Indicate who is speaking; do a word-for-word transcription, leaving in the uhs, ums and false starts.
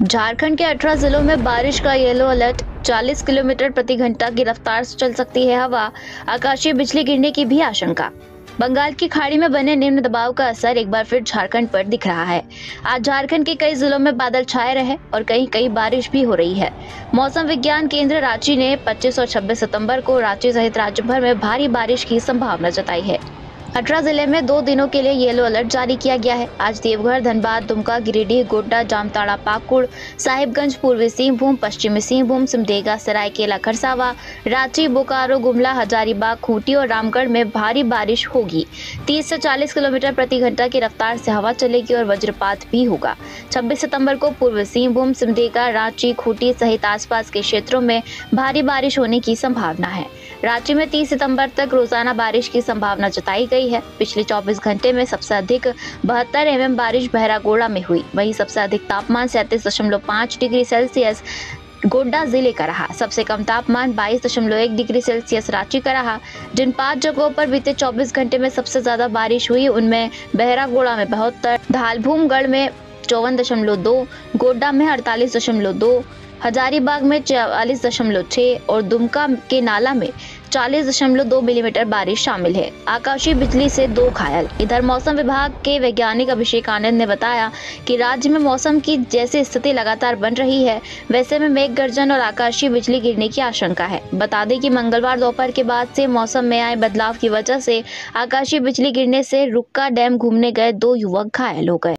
Speaker 1: झारखंड के अठारह जिलों में बारिश का येलो अलर्ट। चालीस किलोमीटर प्रति घंटा की रफ्तार से चल सकती है हवा। आकाशीय बिजली गिरने की भी आशंका। बंगाल की खाड़ी में बने निम्न दबाव का असर एक बार फिर झारखंड पर दिख रहा है। आज झारखंड के कई जिलों में बादल छाए रहे और कहीं कहीं बारिश भी हो रही है। मौसम विज्ञान केंद्र रांची ने पच्चीस और छब्बीस सितंबर को रांची सहित राज्य भर में भारी बारिश की संभावना जताई है। अठारह जिले में दो दिनों के लिए येलो अलर्ट जारी किया गया है। आज देवघर, धनबाद, दुमका, गिरिडीह, गोड्डा, जामताड़ा, पाकुड़, साहिबगंज, पूर्वी सिंहभूम, पश्चिमी सिंहभूम, सिमडेगा, सरायकेला खरसावा, रांची, बोकारो, गुमला, हजारीबाग, खूंटी और रामगढ़ में भारी बारिश होगी। तीस से चालीस किलोमीटर प्रति घंटा की रफ्तार से हवा चलेगी और वज्रपात भी होगा। छब्बीस सितंबर को पूर्वी सिंहभूम, सिमडेगा, रांची, खूंटी सहित आसपास के क्षेत्रों में भारी बारिश होने की संभावना है। रांची में तीस सितंबर तक रोजाना बारिश की संभावना जताई गई है। पिछले चौबीस घंटे में सबसे अधिक बहत्तर एमएम बारिश बहरागोड़ा में हुई। वहीं सबसे अधिक तापमान सैंतीस दशमलव पाँच डिग्री सेल्सियस गोड्डा जिले का रहा। सबसे कम तापमान बाईस दशमलव एक डिग्री सेल्सियस रांची का रहा। जिन पांच जगहों पर बीते चौबीस घंटे में सबसे ज्यादा बारिश हुई उनमें बहरागोड़ा में बहत्तर, धालभूमगढ़ में चौवन दशमलव दो, गोड्डा में अड़तालीस दशमलव दो, हजारीबाग में चालीस दशमलव छह और दुमका के नाला में चालीस दशमलव दो मिलीमीटर बारिश शामिल है। आकाशीय बिजली से दो घायल। इधर मौसम विभाग के वैज्ञानिक अभिषेक आनंद ने बताया कि राज्य में मौसम की जैसी स्थिति लगातार बन रही है वैसे में मेघ गर्जन और आकाशीय बिजली गिरने की आशंका है। बता दें कि मंगलवार दोपहर के बाद से मौसम में आए बदलाव की वजह से आकाशीय बिजली गिरने से रुक्का डैम घूमने गए दो युवक घायल हो गए।